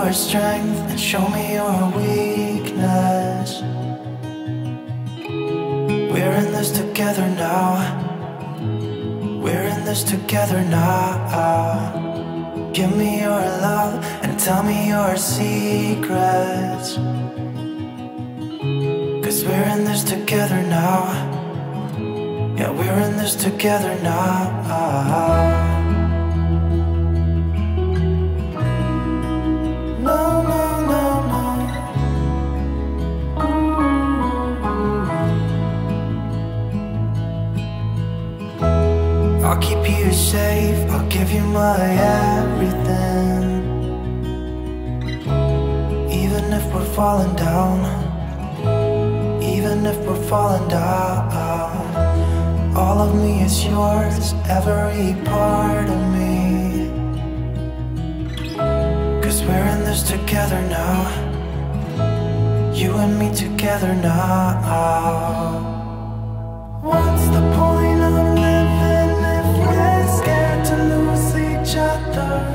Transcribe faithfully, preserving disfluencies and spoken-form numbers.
your strength and show me your weakness. We're in this together now. We're in this together now. Give me your love and tell me your secrets. Cause we're in this together now. Yeah, we're in this together now. I'll keep you safe, I'll give you my everything. Even if we're falling down, even if we're falling down, all of me is yours, every part of me. Cause we're in this together now. You and me together now. What's the point of living if we're scared to lose each other?